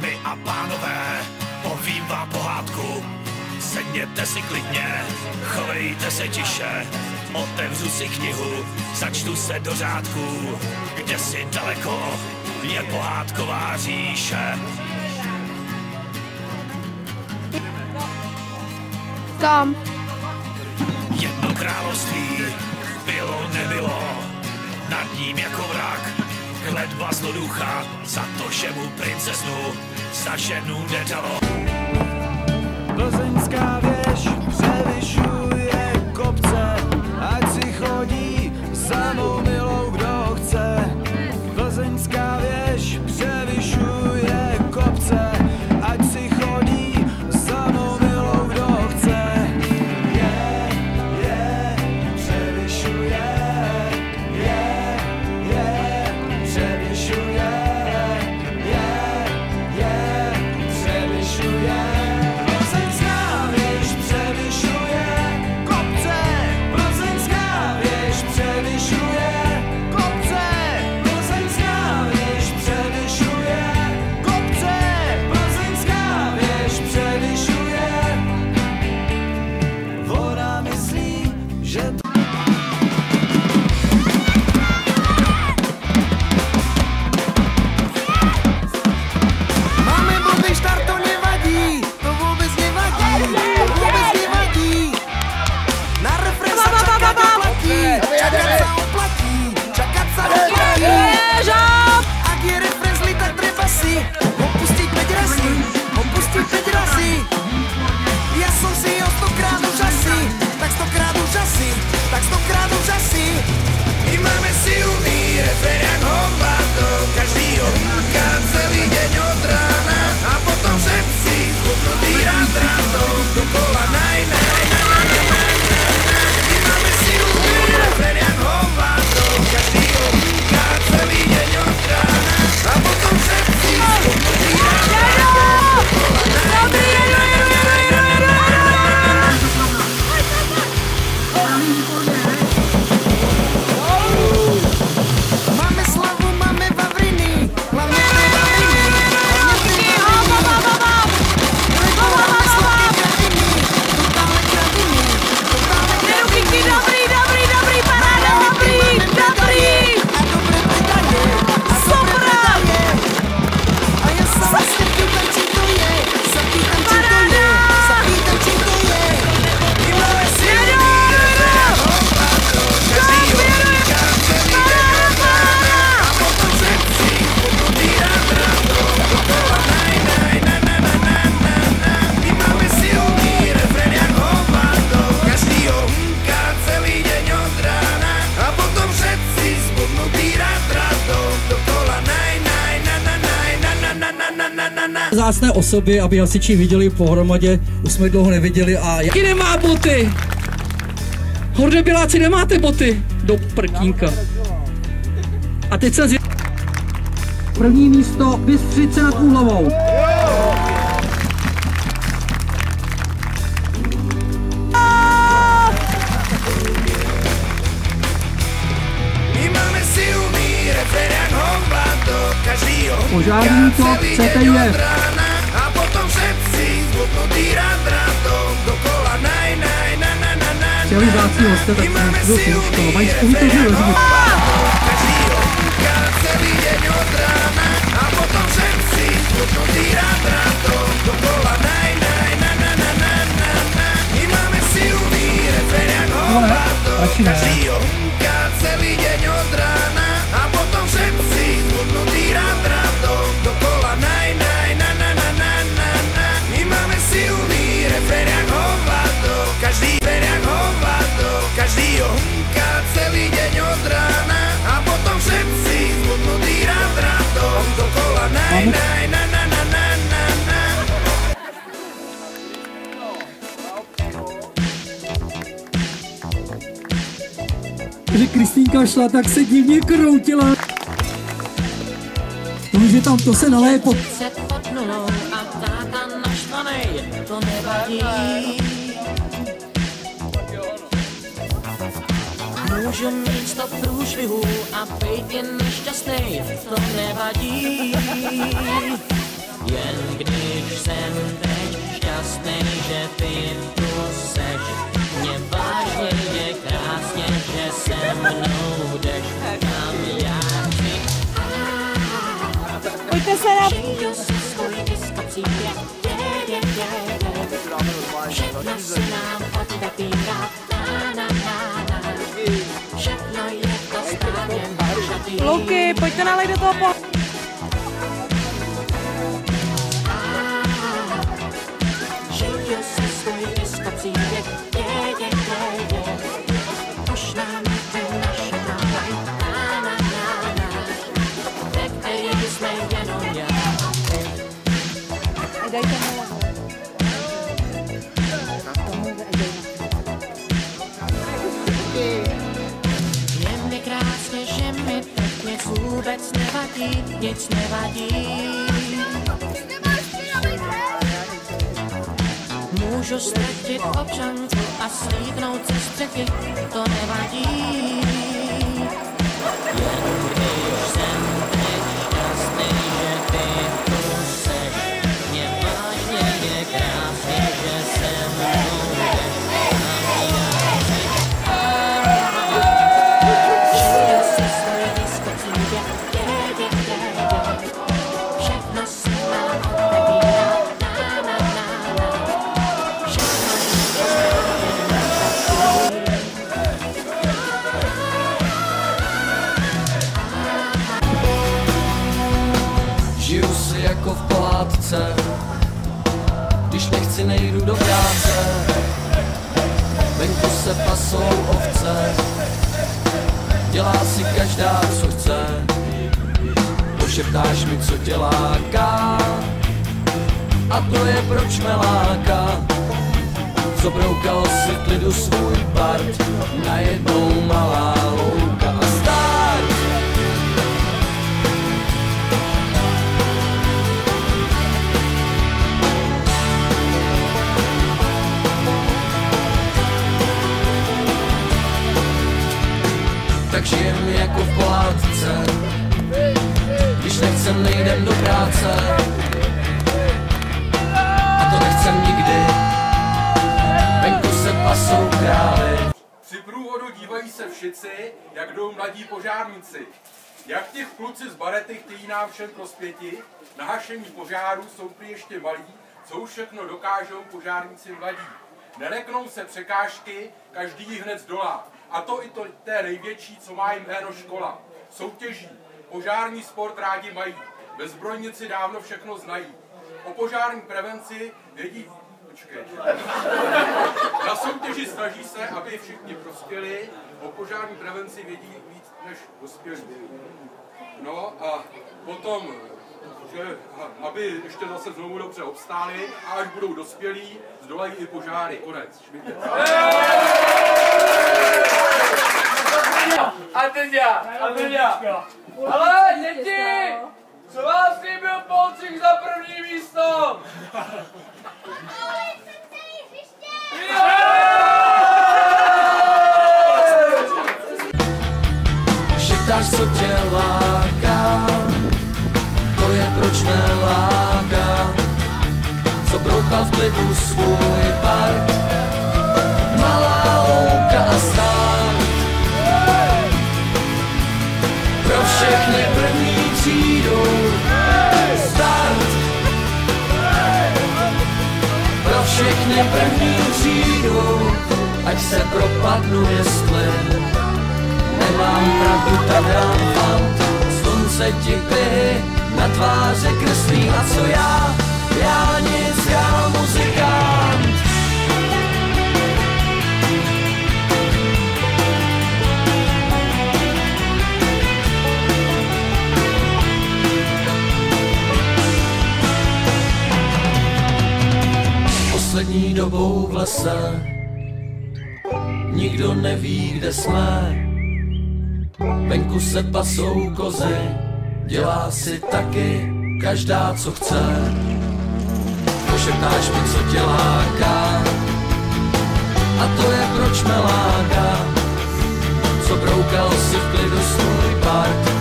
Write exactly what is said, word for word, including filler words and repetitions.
Dámy a pánové, povím vám pohádku. Sedněte si klidně, chovejte se tiše. Otevřu si knihu, začtu se do řádků. Kde si daleko je pohádková říše. Kam? Jedno království bylo, nebylo, nad ním jako vrak kletba zloducha, za to, že mu princeznu za ženu nedalo. Plzeňská věž převyšuje kopce, ať si chodí za mou milou, kdo chce. Plzeňská věž převyšuje kopce, ať si chodí za mou milou, kdo chce. Je, je, převyšuje, je, je, převyšuje, je, je, převyšuje. Tak stokrát úžasí. My máme silný refrén jak hovado, každýho hýká celý deň od rána a potom všetci schopnutí rád rádou dokola naj, naj, naj, naj, naj, naj. My máme silný refrén jak hovado, každýho hýká celý deň od rána a potom všetci schopnutí rád rádou dokola naj, naj, naj, naj, naj, naj, naj. Zácné osoby, aby hasiči viděli pohromadě, už jsme dlouho neviděli a... Jaký nemá boty? Hordebiláci, nemáte boty? Do prkínka. A teď jsem zvěděl... První místo, Bystřice nad Úhlavou. Požární to, chcete je. A potom všetci zbudnutí rád rádou dokola naj, naj, na, na, na, na. Celý zácný hosté, tak to to mají spojito, že rozumí. Každýho hýká celý deň od rána a potom všetci zbudnutí rád rádou dokola naj, naj, na, na, na, na, na, na. My máme silný refrén jak hovado, každýho hýká celý deň od rána a potom všetci zbudnutí rád rádou dokola naj, naj, na, na, na, na, na, na. My máme silný refrén jak hovado, každý refrén jak hovado, každýho hýká celý deň od rána a potom všetci zbudnutí rád rádou dokola naj, naj, na, na, na, na, na, na. Že Kristýnka šla, tak se divně kroutila. Že tam to se naleje pod... A táta naštvanej, to nevadí. Můžu mít sto průšvihů a bejt jen nešťastnej, to nevadí. Jen když jsem teď šťastný, že ty tu seš, mě vážně je krásně, že se mnou jdeš, kam já chci. Pojďte se na... Žiju si svůj disko přijde, je, je, je, je. Všechno se nám odebírá, na, na, na, na. Všechno je to státně vážatý. Louky, pojďte nalej do toho po... Žiju si svůj disko přijde, je, je, je, je. Už nám je naše návaj, na, na, na, na. Ve který jsme jenom já. Dejte mu levo. Je mi krásně, že mi teď nic vůbec nevadí, nic nevadí. Můžu ztratit občanku a slíknout ze střechy, to nevadí. Jen když jsem teď šťastný, že ty tu seš, mě vážně je krásně, že se mnou jdeš, kam já chci. Žiju si svůj disko přijde, je, je, je, je. Všechno se nám odebírá, na, na, na, na. Všechno je Žiju si jako v pohádce, když nechci, nejdu do práce. Venku se pasou ovce, dělá si každá, co chce. Pošeptáš mi, co tě láká, a to je proč me láká. Zobroukal si v klidu svůj part, najednou malá louka a start. Tak žijem jako v pohádce, když nechcem, nejdem do práce. A to nechcem nikdy, venku se pasou krály. Při průvodu dívají se všici, jak jdou mladí požárníci. Jak těch kluci z barety chtějí nám všem prospěti, na hašení požáru jsou prý ještě malí, co už všechno dokážou požárníci mladí. Neleknou se překážky, každý jich hned zdolá. A to i to té největší, co má jim jméno škola. Soutěží, požární sport rádi mají, bezbrojnici dávno všechno znají. O požární prevenci vědí... Počkej. Na soutěži snaží se, aby všichni prospěli, o požární prevenci vědí víc než dospělí. No a potom, že aby ještě zase znovu dobře obstáli a až budou dospělí, zdolají i požáry. Konec. Šmitě. A teď já, a teď já. Ale děti, co vás líbil polčík za první místo? Šeptáš, co tě láká, to je proč me láká. Co broukal v klidu svůj part, malá louka a stát. Pro všechny první třídu start. Pro všechny první třídu, ať se propadnu, jestli nemám pravdu, tak dám fant. Slunce ti kvěhy na tváře kreslí, a co já? Já nic, já muzikant. Poslední dobou v lese nikdo neví, kde jsme. Venku se pasou kozy, dělá si taky každá, co chce. Pošeptáš mi, co tě láká, a to je proč me láká. Co broukal si v klidu svůj part,